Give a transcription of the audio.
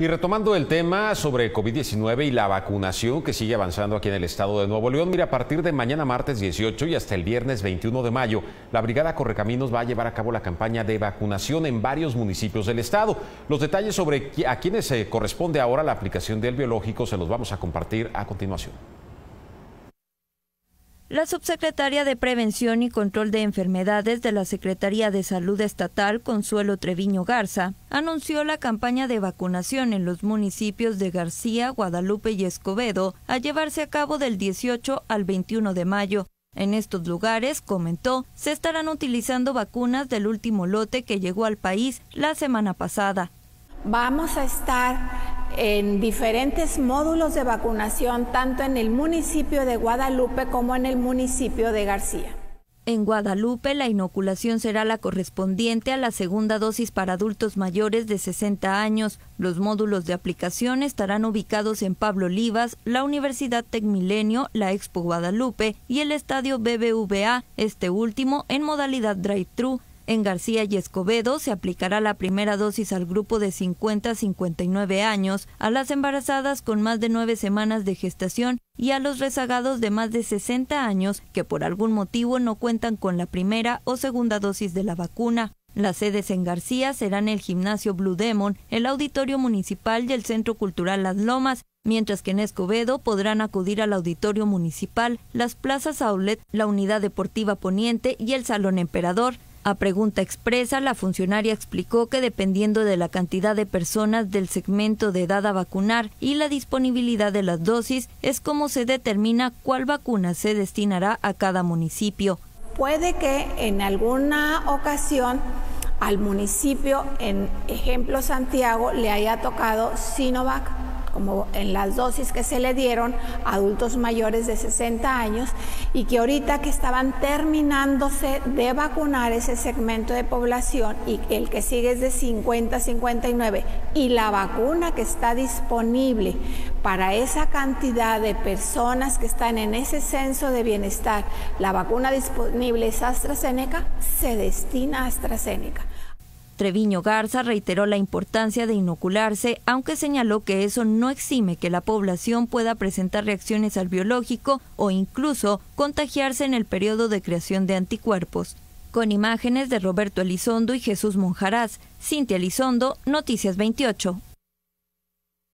Y retomando el tema sobre COVID-19 y la vacunación que sigue avanzando aquí en el estado de Nuevo León, mira, a partir de mañana martes 18 y hasta el viernes 21 de mayo, la Brigada Correcaminos va a llevar a cabo la campaña de vacunación en varios municipios del estado. Los detalles sobre a quienes se corresponde ahora la aplicación del biológico se los vamos a compartir a continuación. La subsecretaria de Prevención y Control de Enfermedades de la Secretaría de Salud Estatal, Consuelo Treviño Garza, anunció la campaña de vacunación en los municipios de García, Guadalupe y Escobedo a llevarse a cabo del 18 al 21 de mayo. En estos lugares, comentó, se estarán utilizando vacunas del último lote que llegó al país la semana pasada. Vamos a estar en diferentes módulos de vacunación, tanto en el municipio de Guadalupe como en el municipio de García. En Guadalupe, la inoculación será la correspondiente a la segunda dosis para adultos mayores de 60 años. Los módulos de aplicación estarán ubicados en Pablo Olivas, la Universidad Tecmilenio, la Expo Guadalupe y el Estadio BBVA, este último en modalidad drive-thru. En García y Escobedo se aplicará la primera dosis al grupo de 50 a 59 años, a las embarazadas con más de 9 semanas de gestación y a los rezagados de más de 60 años que por algún motivo no cuentan con la primera o segunda dosis de la vacuna. Las sedes en García serán el Gimnasio Blue Demon, el Auditorio Municipal y el Centro Cultural Las Lomas, mientras que en Escobedo podrán acudir al Auditorio Municipal, las plazas Outlet, la Unidad Deportiva Poniente y el Salón Emperador. A pregunta expresa, la funcionaria explicó que dependiendo de la cantidad de personas del segmento de edad a vacunar y la disponibilidad de las dosis, es como se determina cuál vacuna se destinará a cada municipio. Puede que en alguna ocasión al municipio, en ejemplo Santiago, le haya tocado Sinovac, como en las dosis que se le dieron a adultos mayores de 60 años, y que ahorita que estaban terminándose de vacunar ese segmento de población y el que sigue es de 50 a 59, y la vacuna que está disponible para esa cantidad de personas que están en ese censo de bienestar, la vacuna disponible es AstraZeneca, se destina a AstraZeneca. Treviño Garza reiteró la importancia de inocularse, aunque señaló que eso no exime que la población pueda presentar reacciones al biológico o incluso contagiarse en el periodo de creación de anticuerpos. Con imágenes de Roberto Elizondo y Jesús Monjaraz, Cintia Elizondo, Noticias 28.